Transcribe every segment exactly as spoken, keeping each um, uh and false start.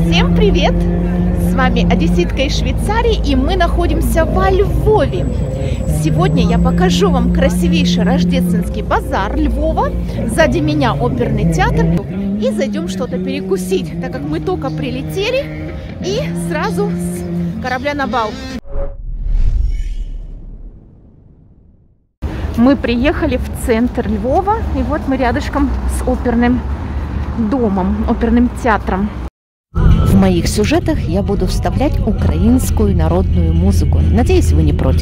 Всем привет! С вами Одесситка из Швейцарии, и мы находимся во Львове. Сегодня я покажу вам красивейший рождественский базар Львова. Сзади меня оперный театр. И зайдем что-то перекусить, так как мы только прилетели и сразу с корабля на бал. Мы приехали в центр Львова, и вот мы рядышком с оперным домом, оперным театром. В моих сюжетах я буду вставлять украинскую народную музыку. Надеюсь, вы не против.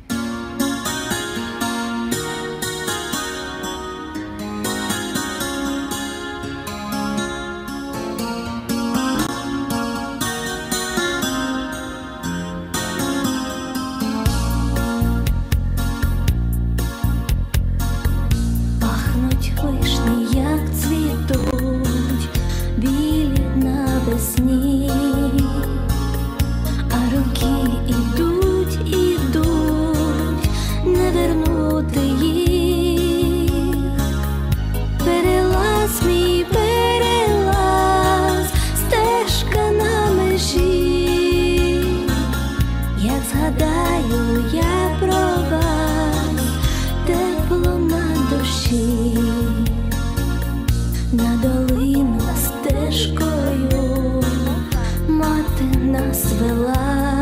На долину стежкою мати нас вела,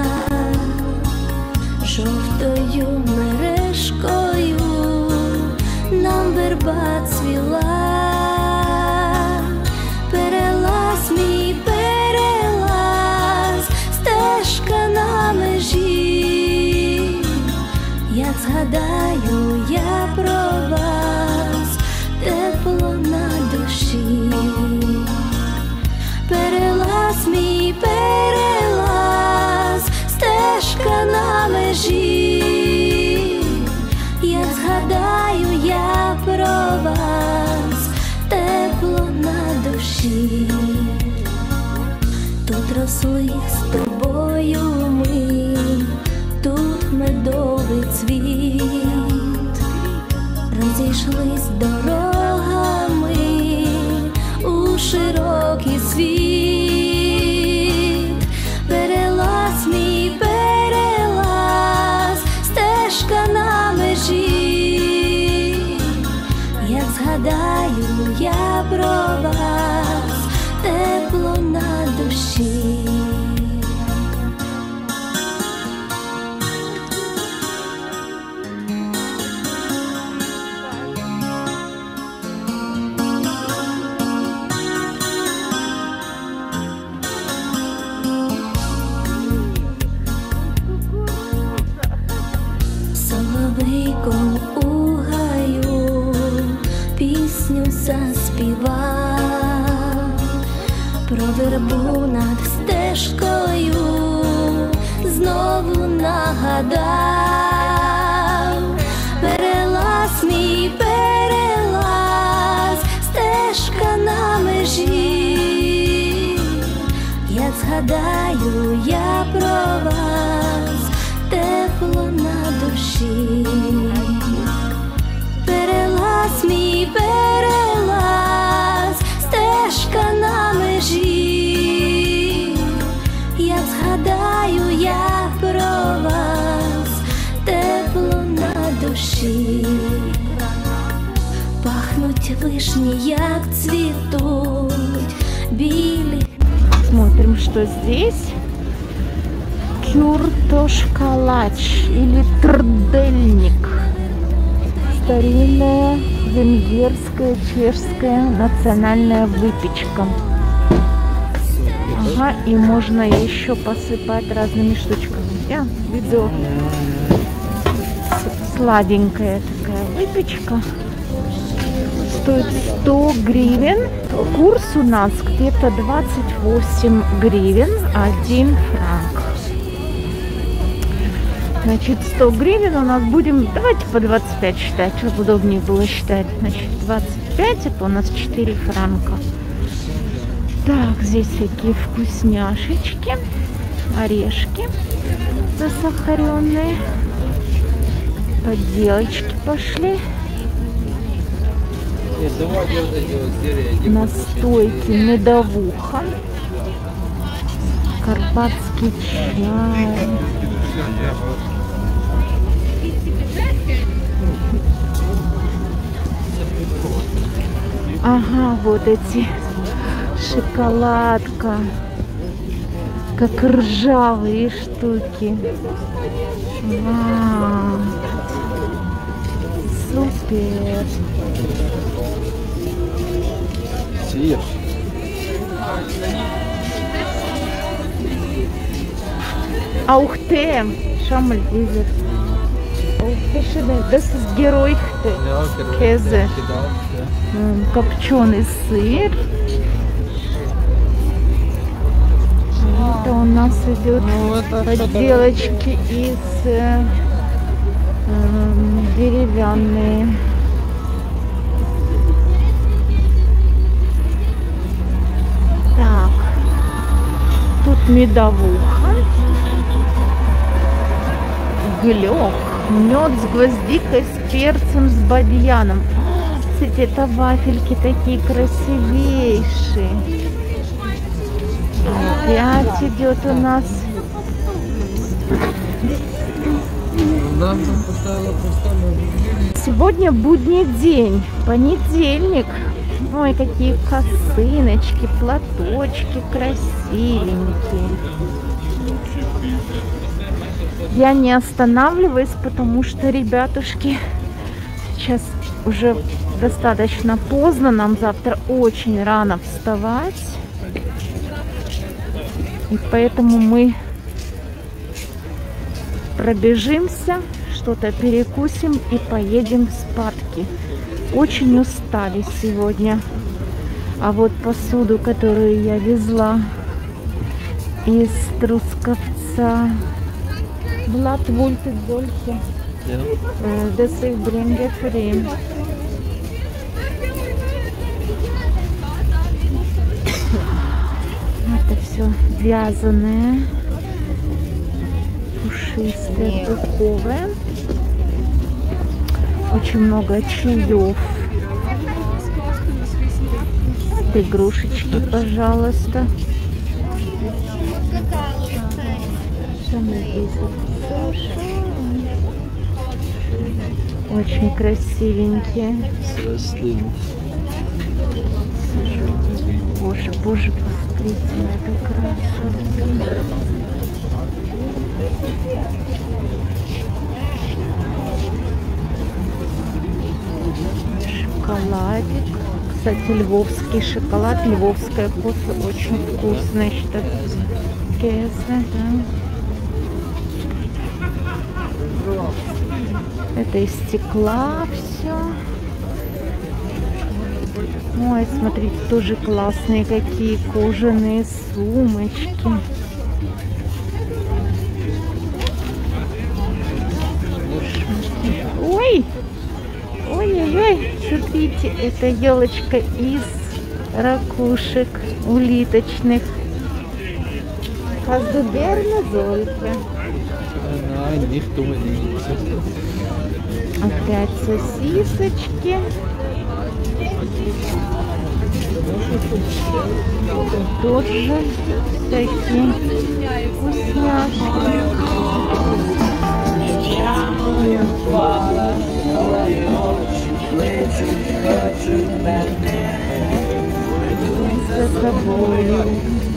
жовтою мережкою нам верба цвіла. Перелаз мій, перелаз, стежка на межі, як згадаю я про вас, тепло на душі. Перелаз мій, перелаз, стежка на межі, як згадаю я про вас, тепло на душі. Тут росли з тобою ми, тут медовий цвіт, розійшлись дорогами у широкий світ. Перелаз мій, перелаз, стежка на межі, як згадаю я про вас, тепло на душі. Соловейком у гаю пісню заспівав, про вербу над стежкою знову нагадав. Перелаз мій, перелаз, стежка на межі, як згадаю я про вас, тепло на душі. Перелаз мій, перелаз, стежка на межі, як згадаю я про вас, тепло на душі. Пахнуть вишні, як цвітуть білі. Смотрим, что здесь. Кюртош-калач или трдельник. Старинная венгерская, чешская национальная выпечка. Ага, и можно еще посыпать разными штучками. Я видел, сладенькая такая выпечка. Стоит сто гривен. Курс у нас где-то двадцать восемь гривен, один франк. Значит, сто гривен у нас будем, давайте по двадцать пять считать, чтобы удобнее было считать. Значит, двадцать пять, это у нас четыре франка. Так, здесь всякие вкусняшечки, орешки засахаренные, поделочки пошли. Настойки медовуха. Карпатский чай. Ага, вот эти шоколадка, как ржавые штуки. Вау, супер. Сыр. Ух ты, Шамаль Дизер. Ух ты, das ist geräuchte Käse. Копченый сыр. Это у нас идет подделочки из э, э, деревянные. Так, тут медовуха, глёк, мед с гвоздикой, с перцем, с бадьяном. Кстати, это вафельки такие красивейшие. Опять идет у нас. Сегодня будний день, понедельник. Ой, какие косыночки, платочки красивенькие. Я не останавливаюсь, потому что, ребятушки, сейчас уже достаточно поздно. Нам завтра очень рано вставать. И поэтому мы пробежимся, что-то перекусим и поедем спадки. Очень устали сегодня. А вот посуду, которую я везла из Трусковца, Blatt wollte solche, das ich bringe für ihn. Это все вязаное, пушистое, пуховое. Очень много чаев. Игрушечки, пожалуйста. Очень красивенькие. Боже, боже, посмотрите на эту красоту. Шоколадик. Кстати, львовский шоколад, львовская кофе очень вкусная. Käse, да. Это из стекла все. Ой, смотрите, тоже классные какие кожаные сумочки. Ой! Ой-ой-ой, смотрите, это елочка из ракушек улиточных. Hast du gerne solche? Nein, nicht unbedingt. Опять сосисочки. Тоже такие вкусняшки. За собой.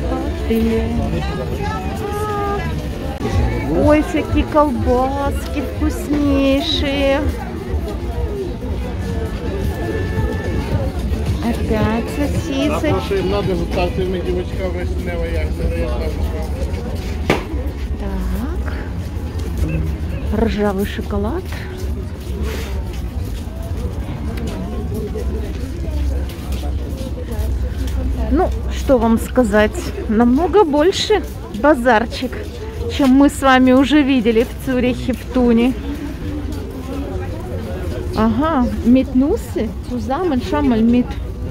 Ой, всякие колбаски вкуснейшие. Опять сосисочки. Так. Ржавый шоколад. Ну, что вам сказать, намного больше базарчик, чем мы с вами уже видели в Цюрихе, в Туне. Ага, mit Nüsse zusammen, schau mal mit.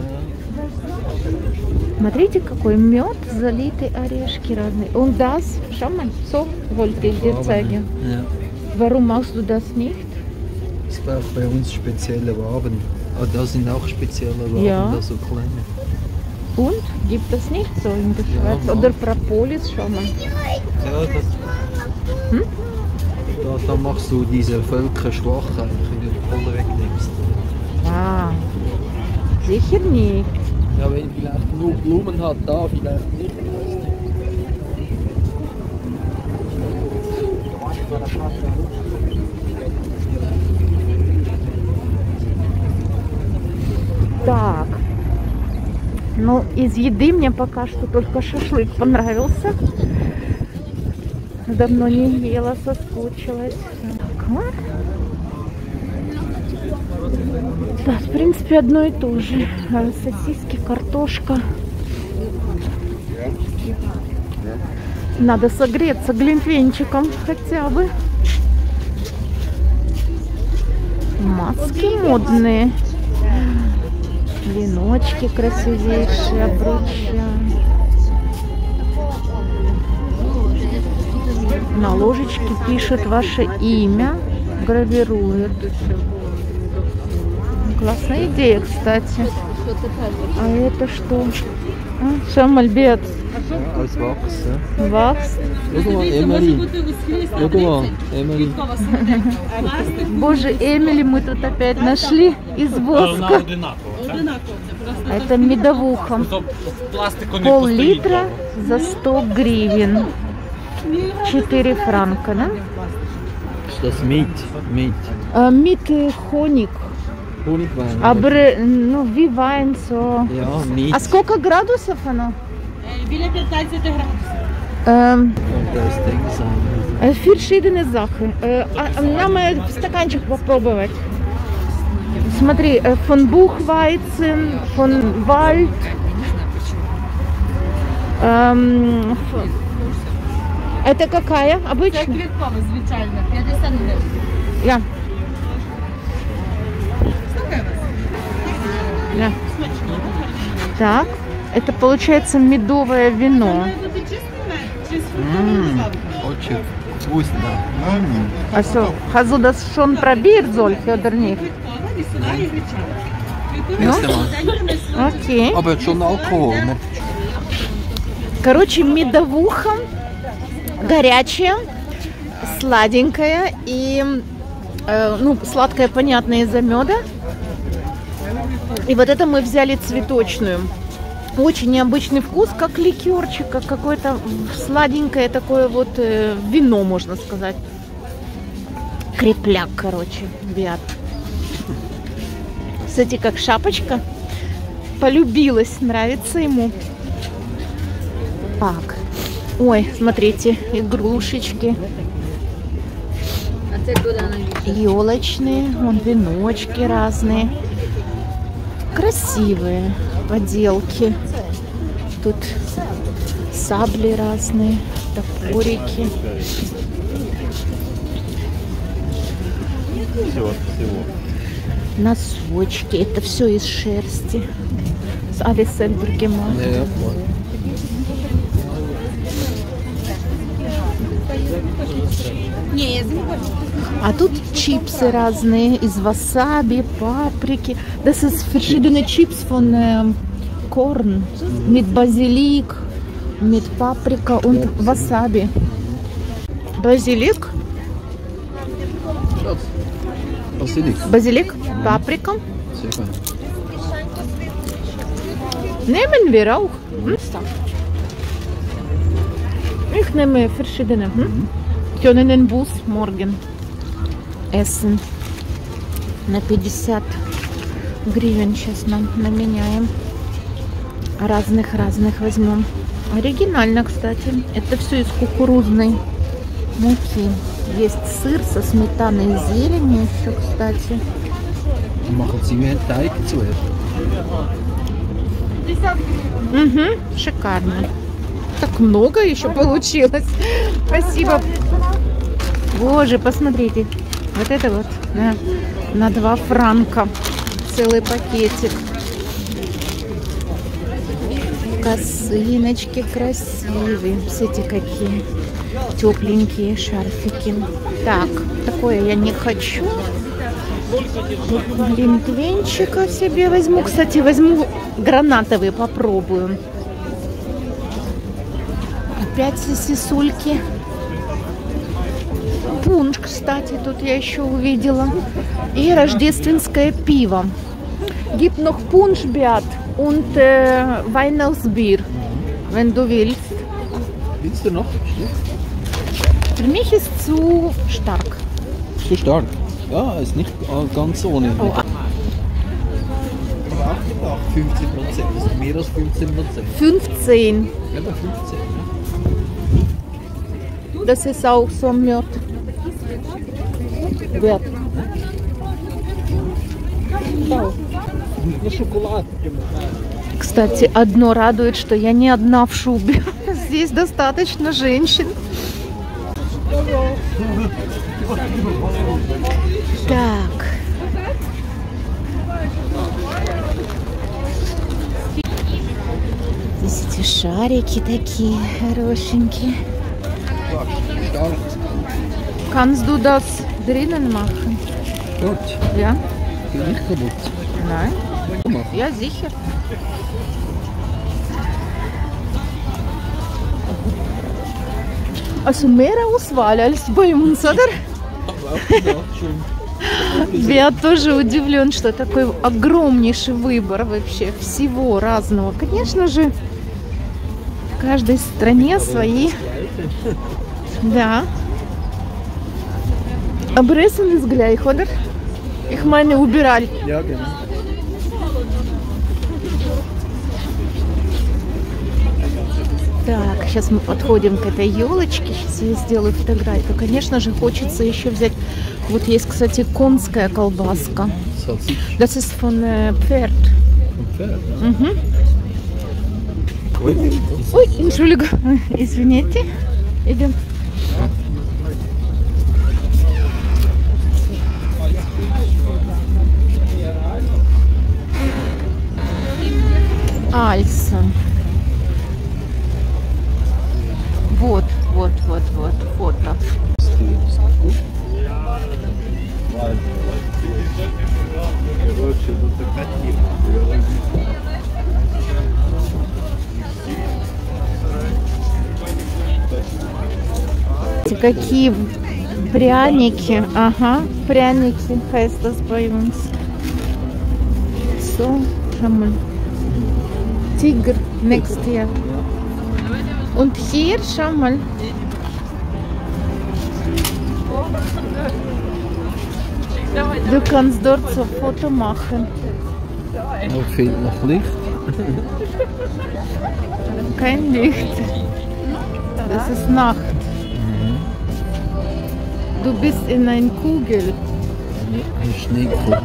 Смотрите, какой мед, залитый орешки разные. Und das, schau mal, so wollte ich dir zeigen. Ja. Warum machst du das nicht? Es braucht bei uns spezielle Waben. Ah, da sind auch spezielle Waben, Ja. da so kleine. Und gibt es nicht so in der Schweiz? Ja, Oder Propolis schon mal? Ja, das, Hm? da, da machst du diese Völker schwach, wenn du die Kohle wegnimmst. Ah, sicher nicht. Ja, wenn vielleicht genug Blumen hat, da vielleicht nicht. Так, ну из еды мне пока что только шашлык понравился. Давно не ела, соскучилась. Так, а? Да, в принципе, одно и то же. Сосиски, картошка. Надо согреться глинтвейнчиком хотя бы. Маски модные. Веночки красивейшие, обручья. На ложечке пишет ваше имя, гравирует. Классная идея, кстати. А это что? Шамальбет. Als Wachs, ja. Вакс. Schau mal, Emily. Schau mal, Emily. Боже, Эмили мы тут опять нашли из воска. Это медовуха. Пол-литра за сто гривен. четыре франка, да? Ist das mit? Mit. А, Мит хоник. Honigwein. Абре, ну, вивайн, со. Ja, mit. А сколько градусов оно? Біля п'ятнадцять градусів. Эм, Und da ist Ding sein. Verschiedene Sachen. Э, а, нам э, стаканчик попробовать. Смотри, э, von Buchweizen, von Wald. Эм, ф- Это какая? Це Обычная? квіткова, звичайно, п'ятдесят гривень. Я. Я. Так, это получается медовое вино. Має бути чистий мед, чи з Mmm, фруктовим очень вкусно. А все, хазу das schon probiert solche oder nicht? Квіткова, і сюди, і гречана. Ну? Квіткова солоденька, не солоденька. Окей. Aber schon Alkohol, ne? Короче, медовуха горячая, сладенькая и э, ну, сладкая, понятно, из-за меда. И вот это мы взяли цветочную. Очень необычный вкус, как ликерчик, как какое-то сладенькое такое вот э, вино, можно сказать. Крепляк, короче, биат. Кстати, как шапочка. Полюбилась, нравится ему. Так. Ой, смотрите, игрушечки. Елочные, вон веночки разные. Красивые поделки. Тут сабли разные, топорики. Носочки. Это все из шерсти. С Алисенбергема. Ja, ja, voll. А тут чипсы разные из васаби, паприки. Das ist verschiedene Chips von ähm, Korn mit Basilik, mit Paprika und Wasabi. Базилик, Schatz. Basilik. базилик, паприка. Sehr fein. Nehmen wir auch. Hm? Ich nehme verschiedene. Hm? Können den Bus morgen essen. На пятьдесят гривен сейчас нам наменяем. Разных-разных возьмем. Оригинально, кстати. Это все из кукурузной муки. Есть сыр со сметаной и зеленью еще, кстати. Machen Sie mir einen Teig zuerst. Угу, шикарно. Так много еще получилось. Спасибо. Боже, посмотрите. Вот это вот на, на два франка. Целый пакетик. Косыночки красивые. Смотрите, какие тепленькие шарфики. Так, такое я не хочу. Глинтвейнчика себе возьму. Кстати, возьму гранатовые, попробую. Опять сосисульки. Пунш, кстати, тут я еще увидела. И рождественское пиво. Gibt noch Punschbert und äh, Weihnachtsbier, wenn du willst. Willst du noch? Für mich ist zu stark. Zu stark? Ja, ist nicht ganz ohne. Oh. Aber auch gedacht, fünfzehn Prozent. Das ist mehr als fünfzehn Prozent. fünfzehn. Ja, aber fünfzehn. Ja. Das ist auch so Mord. Wert. Кстати, одно радует, что я не одна в шубе. Здесь достаточно женщин. Так. Здесь эти шарики такие хорошенькие. Kannst du das drinnen machen? Dort? Ja? Geht nicht kaputt. Nein. Mach. Ja, sicher. Also mehr Auswahl als bei uns, oder? Aber auch gedacht schon. Я тоже удивлен, что такой огромнейший выбор вообще всего разного. Конечно же, в каждой стране свои. Да. Обреssen ist gleich, oder? Ich meine, убирали. Ja, genau. Так, сейчас мы подходим к этой елочке. Сейчас я сделаю фотографию. Конечно же, хочется еще взять. Вот есть, кстати, конская колбаска. Salsiccia. Das ist von äh, Pferd. Vom Pferd. Mhm. Ui. Ой, Entschuldigung. Извините. Идем. Альса. Вот, вот, вот, вот, фото. Какие пряники. Ага, пряники. Heißt das bei uns. So, schau mal. Tiger next year. Und hier, schau mal. Du kannst dort so ein Foto machen. Oh, fehlt noch Licht. Kein Licht. Das ist Nacht. Du bist in einer Kugel. Eine Schneekugel.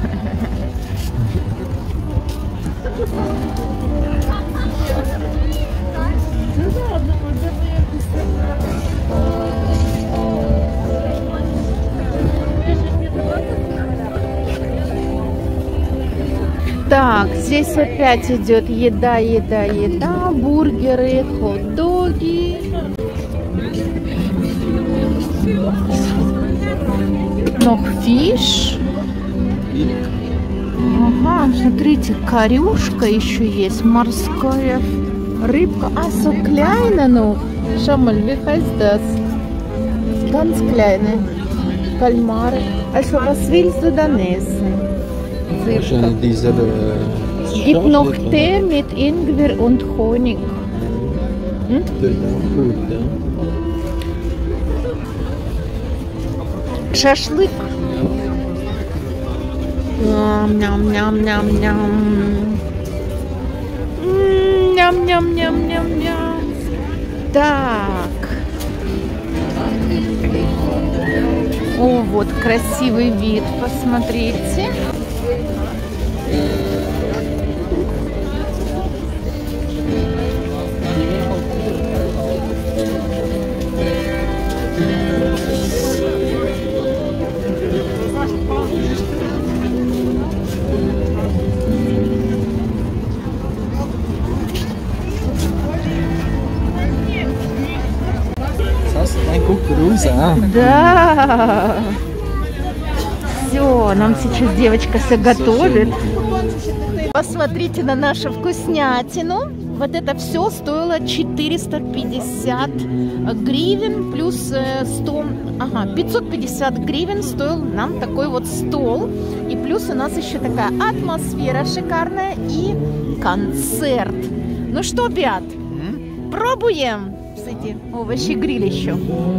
Так, здесь опять идет еда, еда, еда, бургеры, хот-доги. Noch Fisch. Ага, смотрите, корюшка еще есть, морская рыбка. А, so kleine noch. Schau mal, wie heißt das? Ganz kleine Kalmare. Also, was willst du dann essen? Wahrscheinlich dieser. Äh, Gibt noch Tee mit Ingwer und Honig. Hm? Das ist auch gut, ja. Шашлык. Ням, ням, ням, ням, ням. Ням, ням, ням, ням, ням. Так. О, вот красивый вид, посмотрите. Das ist ein Kuckuruza. Да. Все, нам сейчас девочка все готовит. Посмотрите на нашу вкуснятину. Вот это все стоило четыреста пятьдесят гривен плюс сто, ага, пятьсот пятьдесят гривен стоил нам такой вот стол. И плюс у нас еще такая атмосфера шикарная и концерт. Ну что, Беат, пробуем эти овощи гриль еще.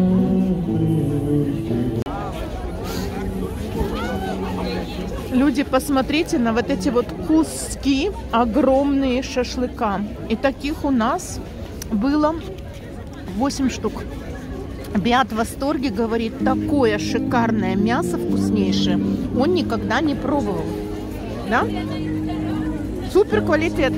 Люди, посмотрите на вот эти вот куски огромные шашлыка. И таких у нас было восемь штук. Беат в восторге, говорит, такое шикарное мясо, вкуснейшее, он никогда не пробовал. Да? Супер квалитет.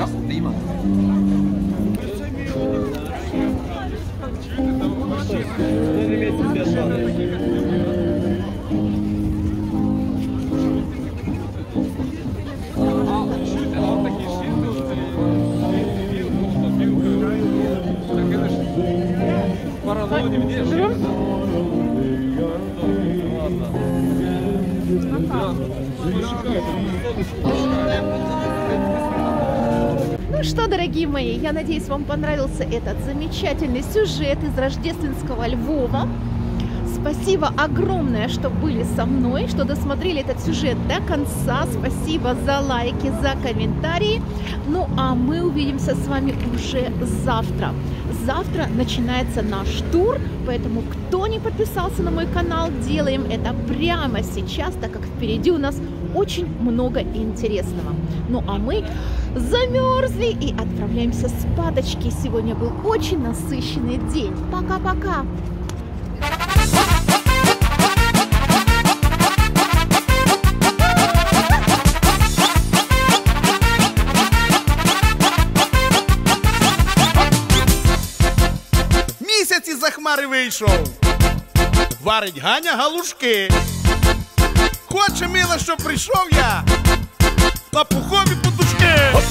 Ну что, дорогие мои, я надеюсь, вам понравился этот замечательный сюжет из рождественского Львова. Спасибо огромное, что были со мной, что досмотрели этот сюжет до конца. Спасибо за лайки, за комментарии. Ну, а мы увидимся с вами уже завтра. Завтра начинается наш тур, поэтому кто не подписался на мой канал, делаем это прямо сейчас, так как впереди у нас очень много интересного. Ну, а мы замерзли и отправляемся спадочки. Сегодня был очень насыщенный день. Пока-пока! Місяць із-за хмари вийшов, варить Ганя галушки. Хоче, мила, щоб прийшов я на пухові подушки.